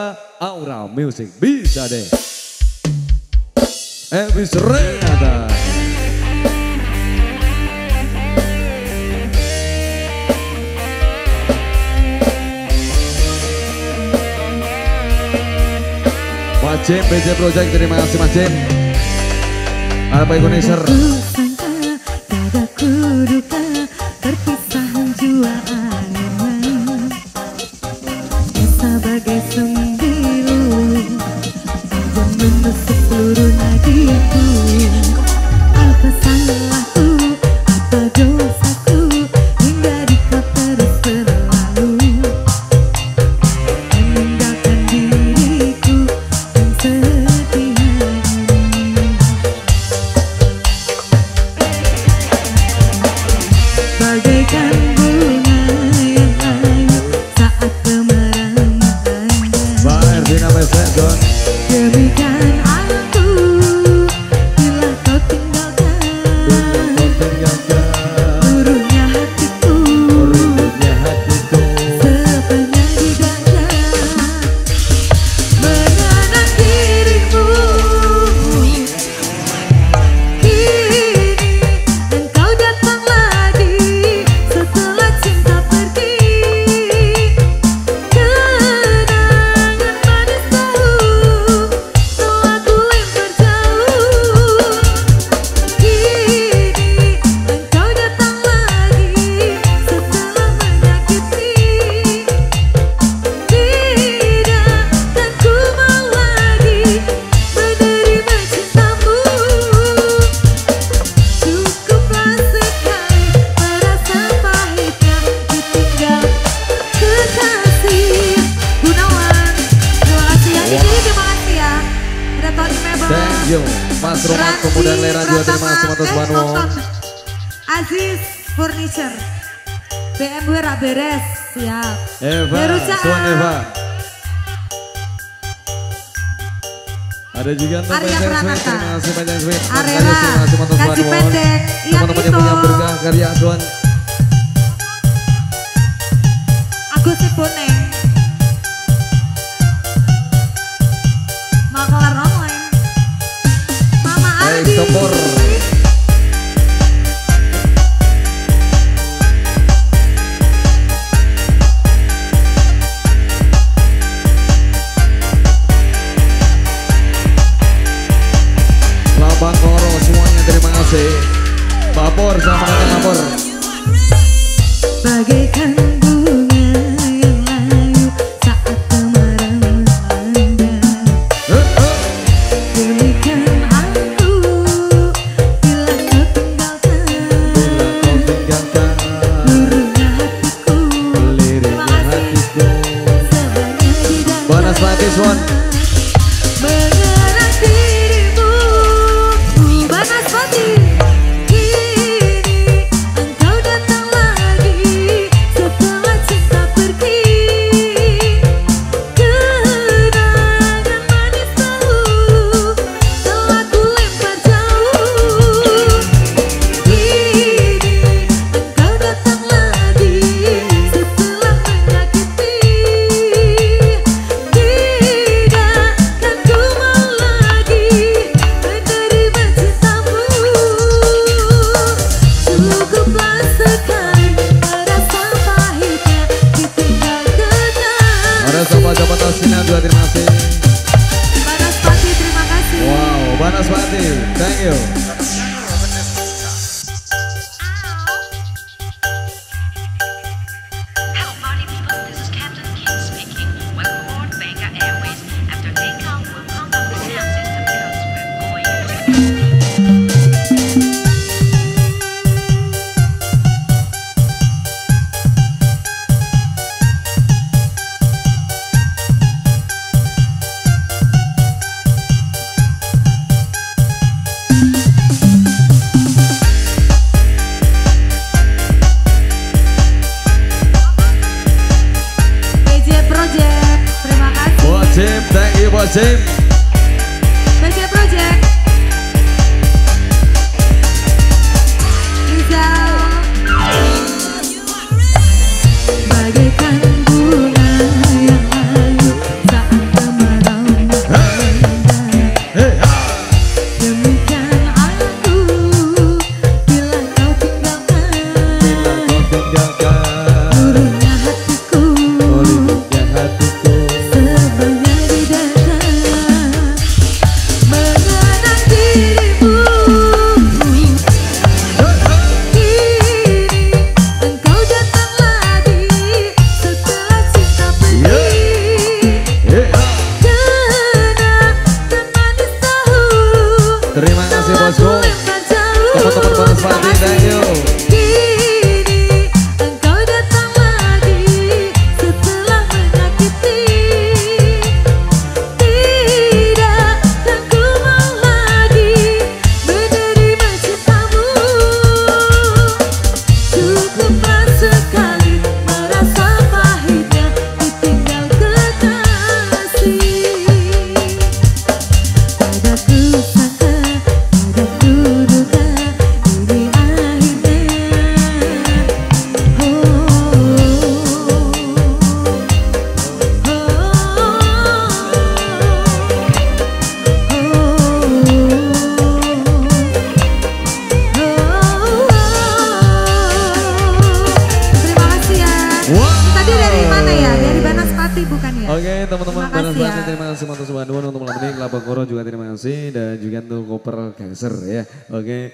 Aura Music bisa deh. Elvis Renata. Pak Jim, BJ Project, terima kasih Mas Jim. Apa Indonesia? Sebagai sembilu yang menusuk seluruh nadiku. Apa salahku, apa dosaku, hingga kau terus selalu meninggalkan diriku dan sedih ini. Bagaikan bunga yang layu saat kemarau. Demikian aku bila kau tinggalkan burunya hatiku sepenuhnya di dada mengenang dirimu. Kini engkau datang lagi setelah cinta pergi. Mas Roman Pemuda Lera juga terima kasih atas bantuan. Aziz Furniture, BMW Raberes, siap. Eva, Tuan Eva. Ada juga Arya Pranata, terima kasih banyak Sweet. Arela, Kaji Pendek, teman-teman yang punya berkah karya Tuan. Agus Siboneng, Maklar Online, Mama Aldi. Topor. Labang Koro semuanya terima kasih. Babor sama dengan Babor. Bagaikan bunga yang layu saat kemarau melanda. Demikian aku bila kau tinggalkan luruhnya hatiku. Terima kasih sebanyak di dada Banas Batis Wan. mengenang dirimu. Banas Batis. Kini engkau datang lagi setelah cinta pergi. Kenangan manis dahulu telah ku lempar jauh. Kini engkau datang lagi setelah menyakiti. Tidak kan ku mau lagi menerima cintamu. Cukuplah sekali merasa pahitnya ditinggal kenangan. Ada sobat-sobat Asina juga terima kasih. Banas Pati, terima kasih. Wow, Banas Pati, thank you. Hello party people, this is Captain King speaking. Welcome aboard Benga Airways. After takeoff, we'll pump up the sound system because we're going to BJ Project, terima kasih. Buat Jim, thank you buat Jim. BJ Project. Rizal. Bagaikan bunga yang layu saat Oke teman-teman, Terima kasih ya. terima kasih Mantu Subhanun untuk malam ini. Kelapa Koro juga terima kasih. Dan juga untuk koper Gangster ya. Oke.